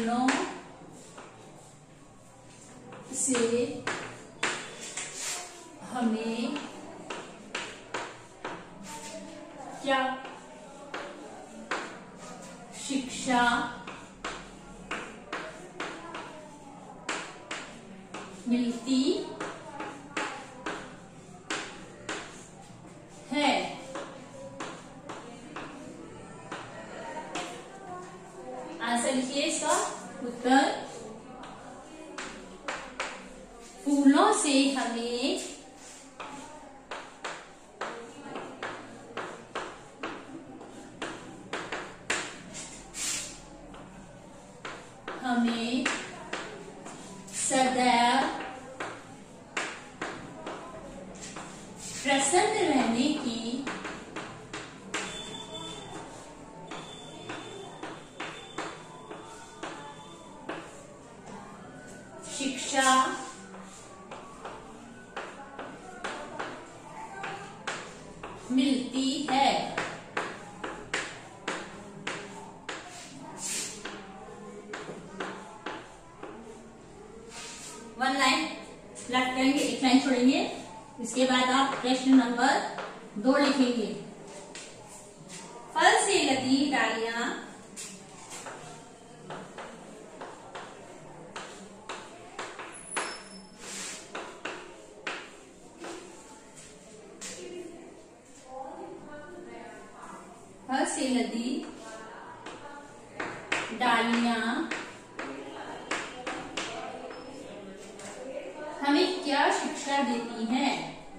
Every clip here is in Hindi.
फूलों से हमें क्या शिक्षा मिलती है। आंसर लिखिए इसका उत्तर, फूलों से हमें सदैव प्रसन्न रहने की शिक्षा मिलती है। वन लाइन लेफ्ट करेंगे, एक लाइन छोड़ेंगे, इसके बाद आप प्रश्न नंबर 2 लिखेंगे। फल से लदी डालियां फल से लदी डालियां हमें क्या शिक्षा देती हैं?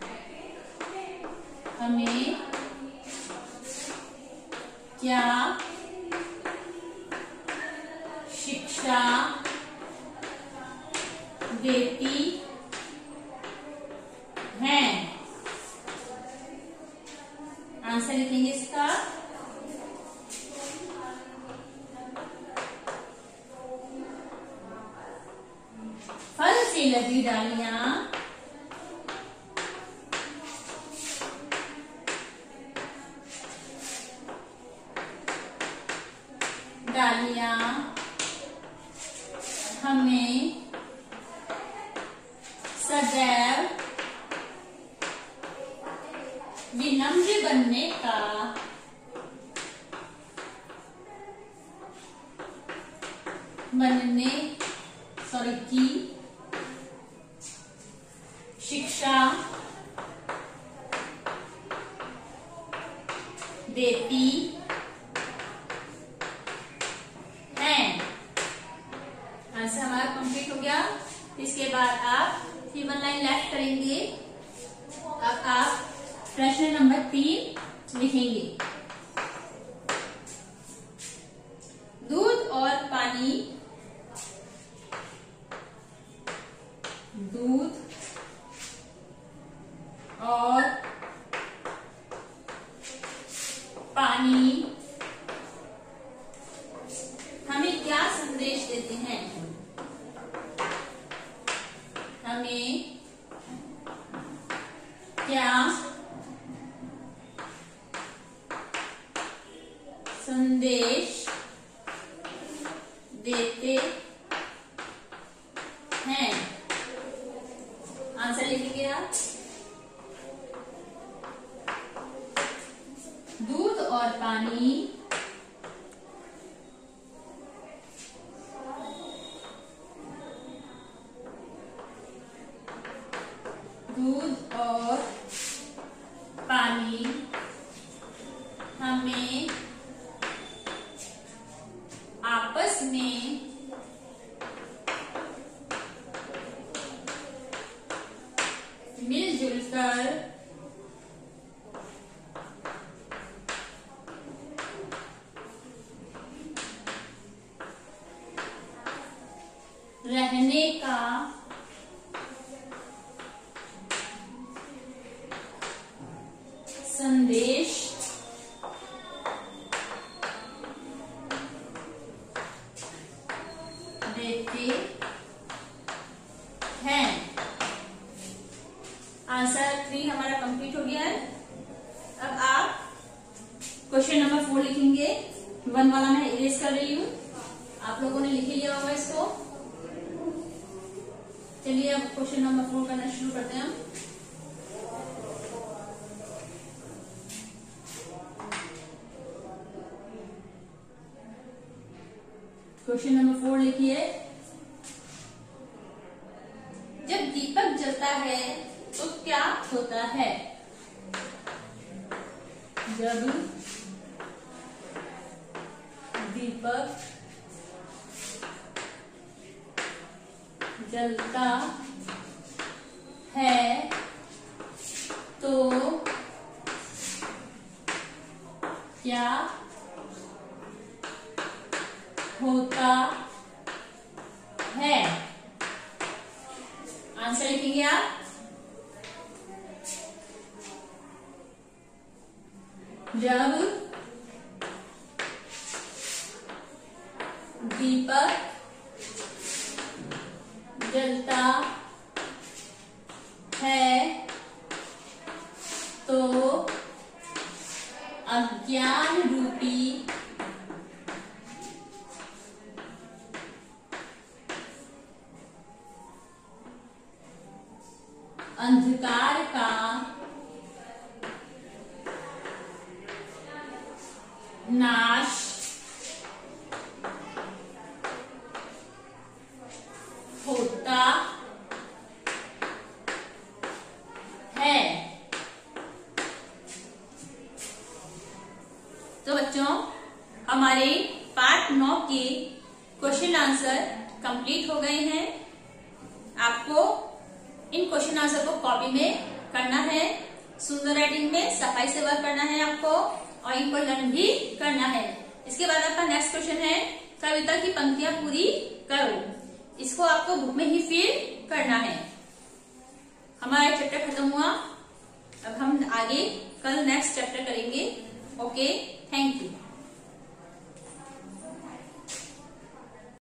हमें क्या शिक्षा देती हैं? आंसर लिखेंगे इसका, फल से लदी डालियां हमें सदैव विनम्र बनने का की शिक्षा देती है। आंसर हमारा कंप्लीट हो गया। इसके बाद आप 1 लाइन लेफ्ट करेंगे। अब आप प्रश्न नंबर 3 लिखेंगे। दूध और पानी, दूध और पानी हमें क्या संदेश देते हैं? हमें क्या संदेश देते हैं? आंसर लिखेंगे आप। दूध और पानी दूध और पानी हमें आपस में मिलजुल कर रहने का संदेश देते हैं। आंसर 3 हमारा कंप्लीट हो गया है। अब आप क्वेश्चन नंबर 4 लिखेंगे। 1 वाला मैं इरेज कर रही हूँ, आप आप लोगों ने लिख लिया होगा इसको। चलिए अब क्वेश्चन नंबर 4 करना शुरू करते हैं हम। क्वेश्चन नंबर 4 लिखिए, जब दीपक जलता है तो क्या होता है? जब दीपक जलता है तो क्या होता है? आंसर लिखेंगे आप। जब दीपक जलता है तो अज्ञान रूपी अंधकार का नाश होता है। तो बच्चों, हमारे पार्ट 9 के क्वेश्चन आंसर कंप्लीट हो गए हैं। आपको इन क्वेश्चन आंसर को कॉपी में करना है, सुंदर राइटिंग में सफाई से वर्क करना है आपको, और इनको लर्न भी करना है। इसके बाद आपका नेक्स्ट क्वेश्चन है, कविता की पंक्तियां पूरी करो। इसको आपको बुक में ही फिल करना है। हमारा चैप्टर खत्म हुआ, अब हम आगे कल नेक्स्ट चैप्टर करेंगे। Okay, thank you.